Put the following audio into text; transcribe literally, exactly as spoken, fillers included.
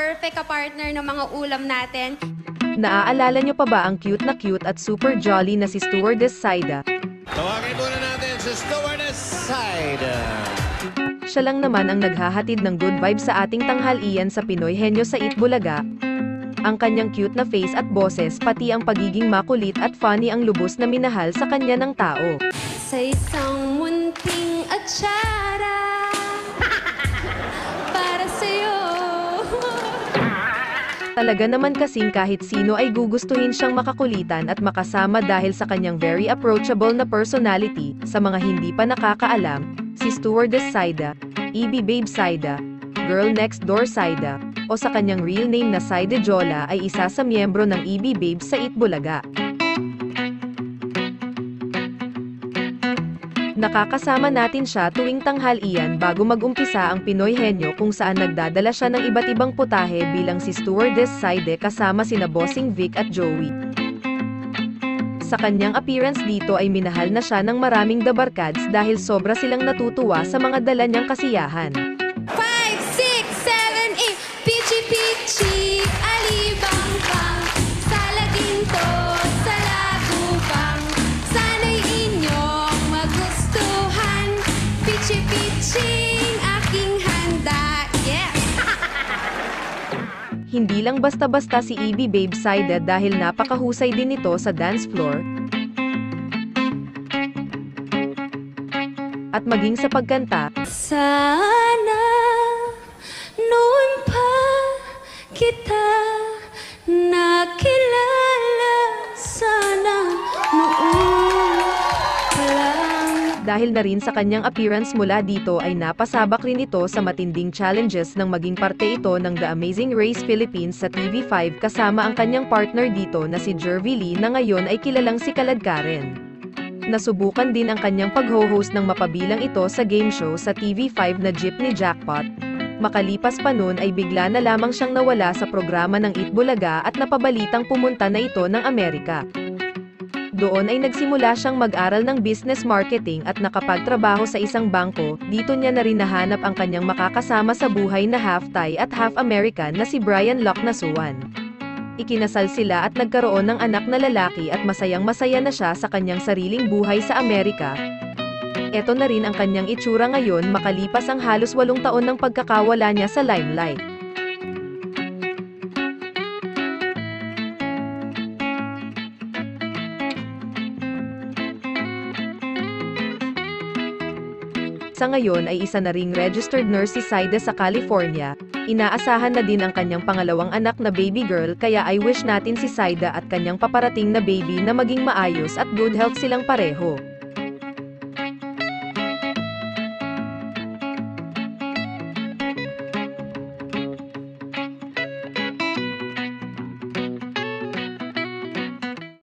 perfect ka-partner ng mga ulam natin. Naaalala nyo pa ba ang cute na cute at super jolly na si Stewardess Saida? Tawagin muna natin si Stewardess Saida. Siya lang naman ang naghahatid ng good vibes sa ating tanghalian sa Pinoy Henyo sa Eat Bulaga. Ang kanyang cute na face at boses pati ang pagiging makulit at funny ang lubos na minahal sa kanya ng tao. Sa isang munting atsara para sa'yo. Talaga naman kasing kahit sino ay gugustuhin siyang makakulitan at makasama dahil sa kanyang very approachable na personality. Sa mga hindi pa nakakaalam, si Stewardess Saida, E B Babe Saida, Girl Next Door Saida, o sa kanyang real name na Saida Jola ay isa sa miyembro ng E B Babe sa Eat Bulaga. Nakakasama natin siya tuwing tanghalian bago mag-umpisa ang Pinoy Henyo kung saan nagdadala siya ng iba't ibang putahe bilang si Stewardess Saida kasama sina Bossing Vic at Joey. Sa kanyang appearance dito ay minahal na siya ng maraming dabarkads dahil sobra silang natutuwa sa mga dala niyang kasiyahan. five, six, seven, eight, Pichi Pichi, alibang-bang, sa laginto, sa lagubang, sana'y inyong magustuhan, Pichi Piching aking handa, yes! Hindi lang basta-basta si E B Babe Saida dahil napakahusay din ito sa dance floor at maging sa pagkanta. Sana noon pa kita nakilala, sana noon pa lang. Dahil na rin sa kanyang appearance mula dito ay napasabak rin ito sa matinding challenges nang maging parte ito ng The Amazing Race Philippines sa T V five kasama ang kanyang partner dito na si Jervy Lee na ngayon ay kilalang si Kaladkaren. Nasubukan din ang kanyang pag-ho-host ng mapabilang ito sa game show sa T V five na Jeepney Jackpot. Makalipas pa nun ay bigla na lamang siyang nawala sa programa ng Eat Bulaga at napabalitang pumunta na ito ng Amerika. Doon ay nagsimula siyang mag-aral ng business marketing at nakapagtrabaho sa isang bangko. Dito niya na rin nahanap ang kanyang makakasama sa buhay na half Thai at half American na si Brian Lock Nasuan. Ikinasal sila at nagkaroon ng anak na lalaki at masayang-masaya na siya sa kanyang sariling buhay sa Amerika. Eto na rin ang kanyang itsura ngayon makalipas ang halos walong taon ng pagkakawala niya sa limelight. Sa ngayon ay isa na ring registered nurse si Saida sa California. Inaasahan na din ang kanyang pangalawang anak na baby girl kaya I wish natin si Saida at kanyang paparating na baby na maging maayos at good health silang pareho.